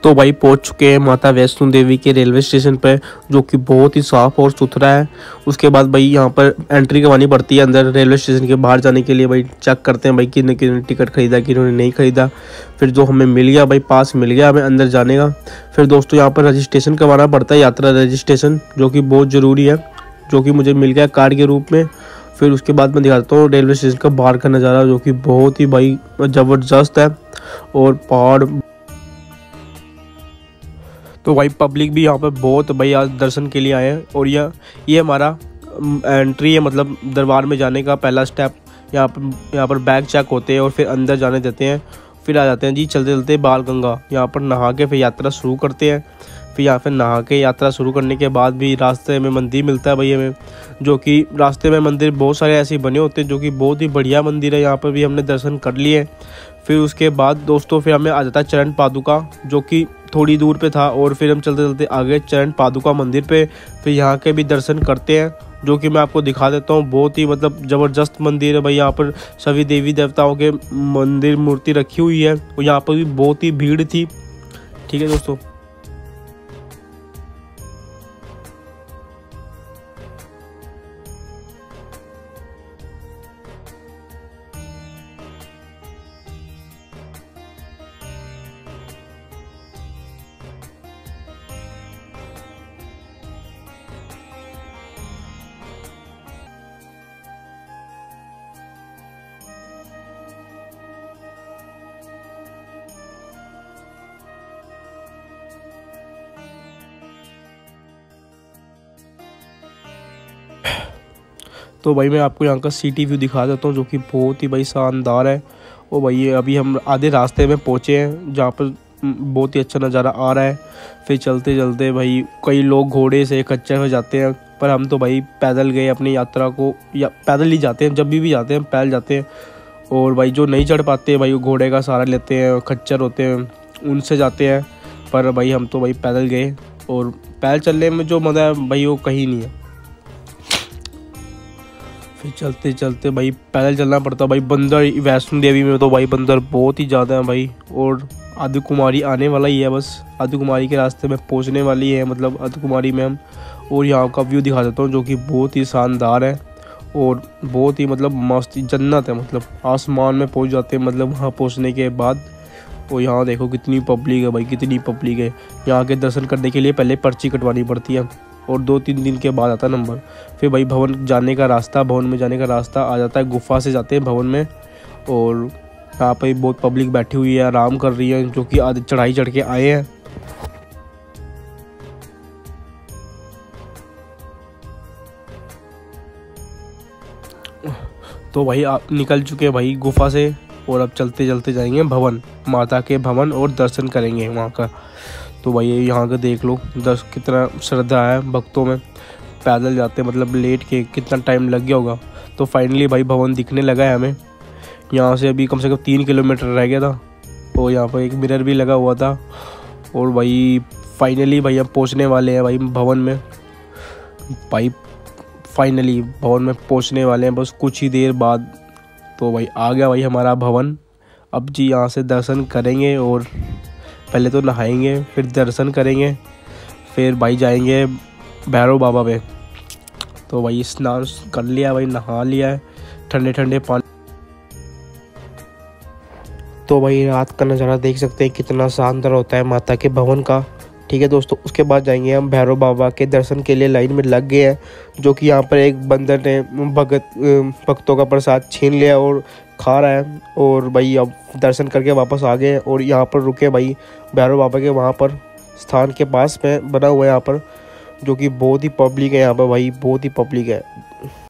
तो भाई पहुंच चुके हैं माता वैष्णो देवी के रेलवे स्टेशन पर, जो कि बहुत ही साफ़ और सुथरा है। उसके बाद भाई यहाँ पर एंट्री करवानी पड़ती है अंदर रेलवे स्टेशन के बाहर जाने के लिए। भाई चेक करते हैं भाई किन्होंने किन्होंने टिकट खरीदा, किन्होंने नहीं खरीदा। फिर जो हमें मिल गया भाई, पास मिल गया हमें अंदर जाने का। फिर दोस्तों यहाँ पर रजिस्ट्रेशन करवाना पड़ता है, यात्रा रजिस्ट्रेशन, जो कि बहुत ज़रूरी है, जो कि मुझे मिल गया कार्ड के रूप में। फिर उसके बाद मैं दिखाता हूँ रेलवे स्टेशन का बाहर का नज़ारा, जो कि बहुत ही भाई ज़बरदस्त है। और पहाड़, तो भाई पब्लिक भी यहाँ पर बहुत भाई आज दर्शन के लिए आए हैं। और ये हमारा एंट्री है, मतलब दरबार में जाने का पहला स्टेप। यहाँ पर बैग चेक होते हैं और फिर अंदर जाने देते हैं। फिर आ जाते हैं जी चलते चलते बाल गंगा, यहाँ पर नहा के फिर यात्रा शुरू करते हैं। फिर यहाँ पर नहा के यात्रा शुरू करने के बाद भी रास्ते में मंदिर मिलता है भाई हमें, जो कि रास्ते में मंदिर बहुत सारे ऐसे बने होते हैं जो कि बहुत ही बढ़िया मंदिर है। यहाँ पर भी हमने दर्शन कर लिए। फिर उसके बाद दोस्तों फिर हमें आ जाता है चरण पादुका, जो कि थोड़ी दूर पे था। और फिर हम चलते चलते आगे चरण पादुका मंदिर पे, फिर यहाँ के भी दर्शन करते हैं, जो कि मैं आपको दिखा देता हूँ। बहुत ही मतलब ज़बरदस्त मंदिर है भाई। यहाँ पर सभी देवी देवताओं के मंदिर मूर्ति रखी हुई है। और यहाँ पर भी बहुत ही भीड़ थी। ठीक है दोस्तों, तो भाई मैं आपको यहाँ का सिटी व्यू दिखा देता हूँ, जो कि बहुत ही भाई शानदार है। और भाई अभी हम आधे रास्ते में पहुँचे हैं, जहाँ पर बहुत ही अच्छा नज़ारा आ रहा है। फिर चलते चलते भाई कई लोग घोड़े से खच्चर हो जाते हैं, पर हम तो भाई पैदल गए अपनी यात्रा को, या पैदल ही जाते हैं, जब भी जाते हैं पैदल जाते हैं। और भाई जो नहीं चढ़ पाते भाई वो घोड़े का सहारा लेते हैं, खच्चर होते हैं उनसे जाते हैं। पर भाई हम तो भाई पैदल गए, और पैदल चलने में जो मज़ा है भाई वो कहीं नहीं है। फिर चलते चलते भाई पैदल चलना पड़ता भाई। बंदर वैष्णो देवी में तो भाई बंदर बहुत ही ज़्यादा है भाई। और आदि कुमारी आने वाला ही है, बस आदि कुमारी के रास्ते में पहुंचने वाली है, मतलब आदि कुमारी में हम। और यहाँ का व्यू दिखा देता हूँ, जो कि बहुत ही शानदार है और बहुत ही मतलब मस्त जन्नत है। मतलब आसमान में पहुँच जाते हैं मतलब वहाँ पहुँचने के बाद। और यहाँ देखो कितनी पब्लिक है भाई, कितनी पब्लिक है। यहाँ के दर्शन करने के लिए पहले पर्ची कटवानी पड़ती है, और 2-3 दिन के बाद आता नंबर। फिर भाई भवन में जाने का रास्ता आ जाता है, गुफा से जाते हैं भवन में। और यहाँ पे बहुत पब्लिक बैठी हुई है, आराम कर रही है, जो कि आधे चढ़ाई चढ़ के आए हैं। तो भाई आप निकल चुके हैं भाई गुफा से, और अब चलते चलते जाएंगे भवन, माता के भवन, और दर्शन करेंगे वहाँ का। तो भाई यहाँ का देख लो कितना श्रद्धा है भक्तों में। पैदल जाते मतलब लेट के कितना टाइम लग गया होगा। तो फाइनली भाई भवन दिखने लगा है हमें। यहाँ से अभी कम से कम 3 किलोमीटर रह गया था, और यहाँ पर एक मिरर भी लगा हुआ था। और भाई फाइनली भाई हम पहुँचने वाले हैं भाई भवन में। भाई फाइनली भवन में पहुँचने वाले हैं बस कुछ ही देर बाद। तो भाई आ गया भाई हमारा भवन। अब जी यहाँ से दर्शन करेंगे, और पहले तो नहाएंगे, फिर दर्शन करेंगे, फिर भाई जाएंगे भैरव बाबा पे। तो भाई स्नान कर लिया भाई, नहा लिया है ठंडे ठंडे पानी। तो भाई रात का नज़ारा देख सकते हैं कितना शानदार होता है माता के भवन का। ठीक है दोस्तों, उसके बाद जाएंगे हम भैरव बाबा के दर्शन के लिए। लाइन में लग गए हैं, जो कि यहाँ पर एक बंदर ने भक्तों का प्रसाद छीन लिया और खा रहा है। और भाई अब दर्शन करके वापस आ गए, और यहाँ पर रुके भाई भैरव बाबा के वहाँ पर स्थान के पास में बना हुआ है यहाँ पर, जो कि बहुत ही पब्लिक है यहाँ पर भाई, बहुत ही पब्लिक है।